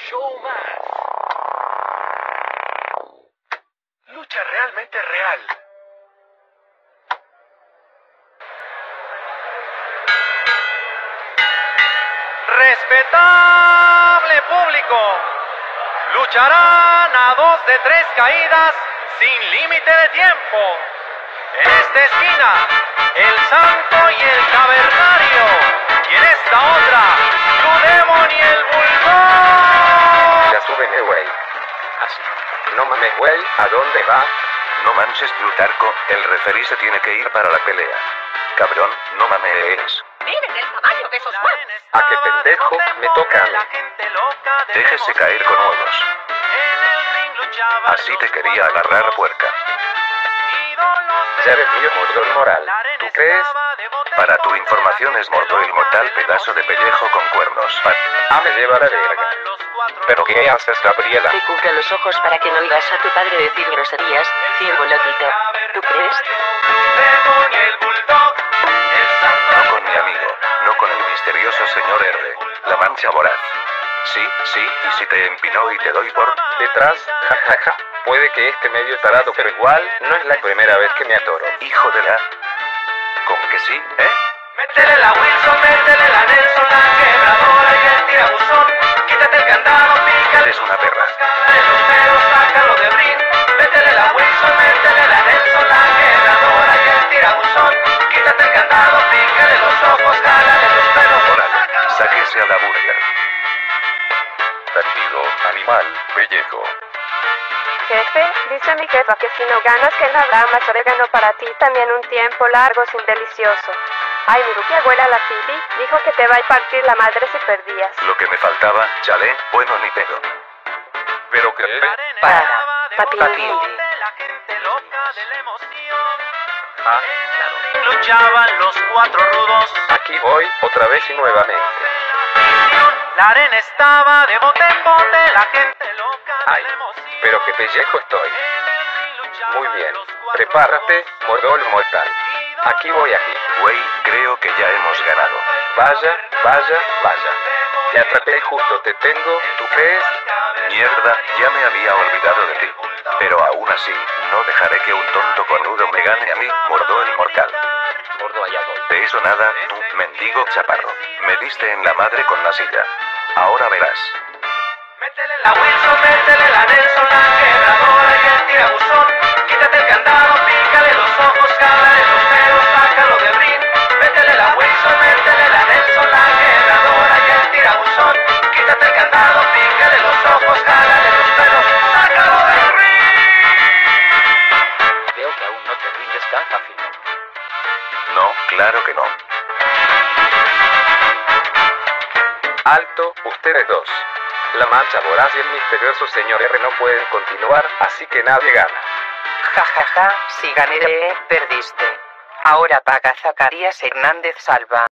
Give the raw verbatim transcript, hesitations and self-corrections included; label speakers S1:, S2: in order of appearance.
S1: show más. Lucha realmente real.
S2: Respetable público, lucharán a dos de tres caídas sin límite de tiempo. En esta esquina, el Santo y el Cavernario. Y en esta otra, Blue Demon y el Bulldog.
S3: Ya súbeme, güey. Así. No mames, güey. ¿A dónde va?
S4: No manches, Plutarco. El referí se tiene que ir para la pelea. Cabrón, no mames.
S5: Miren el tamaño de esos huevos.
S3: ¿A qué pendejo me toca a mí?
S4: Déjese caer con huevos. Así te quería agarrar, puerca.
S3: Ya eres mío, Mordor Moral. ¿Tú crees?
S4: Para tu información es Mordor el mortal pedazo de pellejo con cuernos.
S3: Ah, me lleva la verga. ¿Pero qué haces, Gabriela?
S5: Te cubro los ojos para que no oigas a tu padre decir groserías, ciervo lotito. ¿Tú crees?
S4: No con mi amigo, no con el misterioso señor R. La mancha voraz. Sí, sí, y si te empinó y te doy por
S3: Detrás, jajaja. Ja, ja. Puede que esté medio tarado, pero igual no es la primera vez que me atoro.
S4: hijo de la... ¿Con que sí, eh?
S2: Métele la Wilson, métele la Nelson, la quebradora y el tirabuzón. Quítate el candado, pícale.
S4: Eres una perra.
S2: Cálale los pelos, sácalo de brin. Métele la Wilson, métele la Nelson, la quebradora y el tirabuzón. Quítate el candado, pícale los ojos, cálale los pelos.
S4: Órale, sáquese a la burger.
S3: Perdido, animal, pellejo.
S6: Jefe, dice mi jefa que si no ganas que no habrá más orégano para ti también un tiempo largo sin delicioso. Ay, mi ruquia abuela la Fili dijo que te va a partir la madre si perdías.
S4: Lo que me faltaba, chale, bueno ni pedo.
S3: ¿Pero qué?
S5: Para, papi.
S2: La gente loca de la emoción. Ah, claro. Luchaban los cuatro rudos.
S3: Aquí voy, otra vez y nuevamente.
S2: La arena estaba de bote en bote, la gente loca de
S3: Ay,
S2: la emoción.
S3: pero qué pellejo estoy.
S2: En el ring luchaban
S3: Muy bien,
S2: los cuatro
S3: prepárate,
S2: rudos.
S3: Mordor Mortal. Aquí voy, aquí.
S4: Güey, creo que ya hemos ganado.
S3: Vaya, vaya, vaya. Te atrapé justo, te tengo, ¿tú crees?
S4: Mierda, ya me había olvidado de ti. Pero aún así, no dejaré que un tonto cornudo me gane a mí, Mordor el mortal.
S3: Mordo allá voy.
S4: De eso nada, tú, mendigo chaparro. Me diste en la madre con la silla. Ahora verás.
S2: Métele la Wilson, métele la Nelson, la quebradora y el tirabuzón. Quítate el candado, pícale los ojos, cálale los pelos, sácalo de brin. Métele la Wilson, métele la Nelson, la quebradora y el tirabuzón. Quítate el candado, pícale los ojos, cálale los pelos, sácalo de brin.
S3: Veo que aún no te rindes tan fácil.
S4: No, claro que no.
S3: Alto, ustedes dos. La mancha voraz y el misterioso señor R no pueden continuar, así que nadie gana.
S5: Ja, ja, ja, si gané, perdiste. Ahora paga Zacarías Hernández Salva.